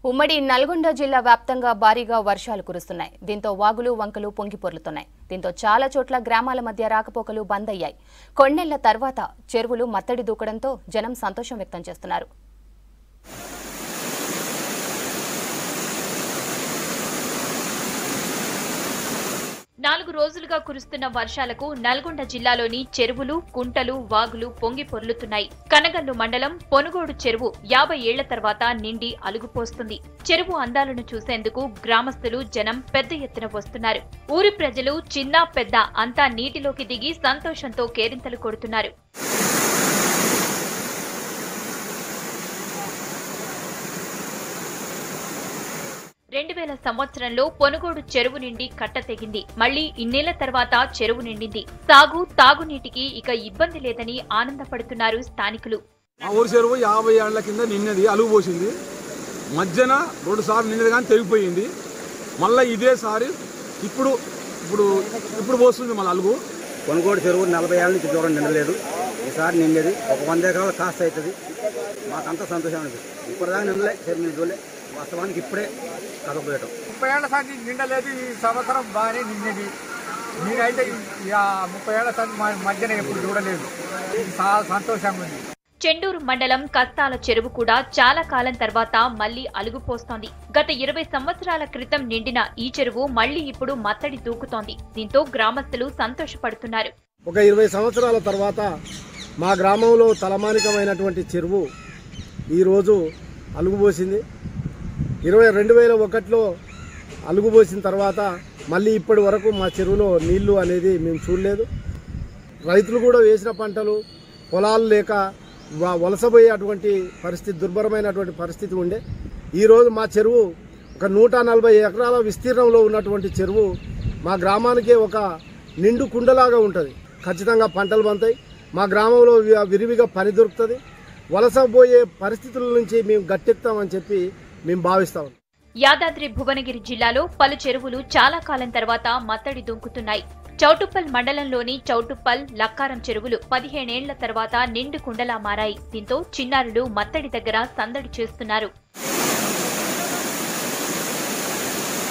ఉమ్మడి నల్గొండ జిల్లా వ్యాప్తంగా భారీగా వర్షాలు కురుస్తున్నాయి. దీంతో వాగులు వంకలు పొంగిపొర్లుతున్నాయి. దీంతో చాలా చోట్ల గ్రామాల మధ్య రాకపోకలు బంద్ అయ్యాయి. కొన్నేళ్ల తర్వాత చెరువులు మత్తడి దూకడంతో జనం సంతోషం వ్యక్తం చేస్తున్నారు. 4 రోజులుగా కురుస్తున్న వర్షాలకు నల్గొండ జిల్లాలోని చెరువులు, కుంటలు, వాగులు పొంగి పొర్లుతున్నాయి. కనగల్లు మండలం పొనుగోడు చెరువు 50 ఏళ్ల తర్వాత నిండి అలుగుపోస్తుంది. చెరువు అందాలను చూసేందుకు గ్రామస్తులు, జనం పెద్ద ఎత్తున వస్తున్నారు. ఊరి ప్రజలు చిన్న పెద్ద అంతా నీటిలోకి దిగి సంతోషంతో కేరింతలు కొడుతున్నారు. 2000 సంవత్సరంలో పొనుగోడు చెరువు నిండి కట్ట తెగింది. మళ్లీ ఇన్నేళ్ల తర్వాత చెరువు నిండింది. సాగు, తాగునీటికి ఇక ఇబ్బంది లేదని ఆనందపడుతున్నారు స్థానికులు. మా ఊరి చెరువు 50 ఏళ్ల కింద నిన్నది, అలుగు పోసింది. మధ్యన 2 సార్లు నిన్నది కానీ తెగిపోయింది. మళ్ళీ ఇదేసారి ఇప్పుడు పోస్తుంది మళ్ళీ అలుగు. పొనుగోడు చెరువు 40 ఏళ్ళ నుంచి దూరం నిండలేదు. ఈసారి నిండేది ఒక 100 ఎకరాలు కాస్ట్ అవుతుంది. మాకంతా సంతోషం అనిపిస్తుంది. ఇప్పటిదాకా నిండలే, చెరువు నిండలే. వాస్తవానికి ఇప్పుడే కలపలేటం. 30 ఏళ్ల సంది నిండలేదు. ఈ సంవత్సరం బాగానే నిండేది. నేనైతే 30 ఏళ్ల సంది మధ్యన ఎప్పుడు చూడలేదు. చాలా సంతోషంగా ఉంది. చెండూరు మండలం కస్తాల చెరువు కూడా చాలా కాలం తర్వాత మళ్లీ అలుగుపోస్తోంది. గత 20 సంవత్సరాల క్రితం నిండిన ఈ చెరువు మళ్లీ ఇప్పుడు మత్తడి దూకుతోంది. దీంతో గ్రామస్తులు సంతోషపడుతున్నారు. ఒక 20 సంవత్సరాల తర్వాత మా గ్రామంలో తలమానికమైనటువంటి చెరువు ఈరోజు అలుగుపోసింది. 2001లో అలుగుపోసిన తర్వాత మళ్ళీ ఇప్పటి వరకు మా చెరువులో నీళ్లు అనేది మేము చూడలేదు. రైతులు కూడా వేసిన పంటలు, పొలాలు లేక వలసపోయేటువంటి పరిస్థితి, దుర్భరమైనటువంటి పరిస్థితి ఉండే. ఈరోజు మా చెరువు ఒక 140 ఎకరాల విస్తీర్ణంలో ఉన్నటువంటి చెరువు మా గ్రామానికే ఒక నిండు కుండలాగా ఉంటుంది. ఖచ్చితంగా పంటలు పంతాయి. మా గ్రామంలో విరివిగా పని దొరుకుతుంది. వలసపోయే పరిస్థితుల నుంచి మేము గట్టెక్తామని చెప్పి మేము భావిస్తాం. యాదాద్రి భువనగిరి జిల్లాలో పలు చెరువులు చాలా కాలం తర్వాత మత్తడి దుంకుతున్నాయి. చౌటుప్పల్ మండలంలోని చౌటుప్పల్, లక్కారం చెరువులు 15 ఏళ్ల తర్వాత నిండు కుండలా మారాయి. దీంతో చిన్నారులు మత్తడి దగ్గర సందడి చేస్తున్నారు.